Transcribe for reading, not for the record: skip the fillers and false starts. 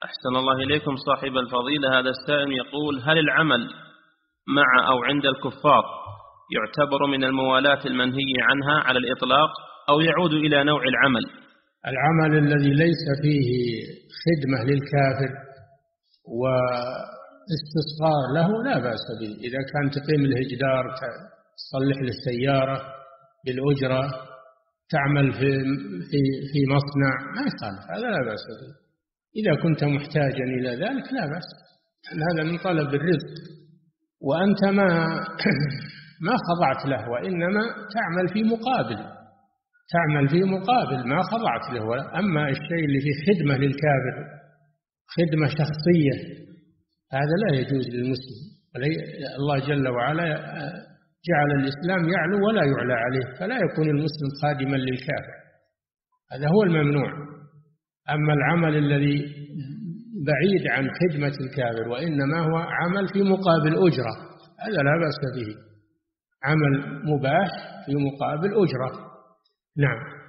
أحسن الله إليكم صاحب الفضيلة. هذا السائل يقول: هل العمل مع أو عند الكفار يعتبر من الموالاة المنهي عنها على الإطلاق، أو يعود إلى نوع العمل؟ العمل الذي ليس فيه خدمة للكافر واستصغار له لا بأس به. إذا كان تقيم له جدار، تصلح له السيارة بالأجرة، تعمل في مصنع، ما يخالف، هذا لا بأس به. إذا كنت محتاجا إلى ذلك لا بأس، هذا من طلب الرزق، وأنت ما خضعت له، وإنما تعمل في مقابل ما خضعت له. أما الشيء اللي فيه خدمة للكافر، خدمة شخصية، هذا لا يجوز للمسلم. الله جل وعلا جعل الإسلام يعلو ولا يعلى عليه، فلا يكون المسلم خادما للكافر، هذا هو الممنوع. أما العمل الذي بعيد عن خدمة الكافر وإنما هو عمل في مقابل أجرة، هذا لا بأس به، عمل مباح في مقابل أجرة. نعم.